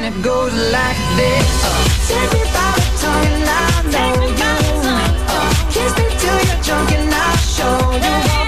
and it goes like this. Take me by the tongue and I know you. Kiss me till you're drunk and I'll show you.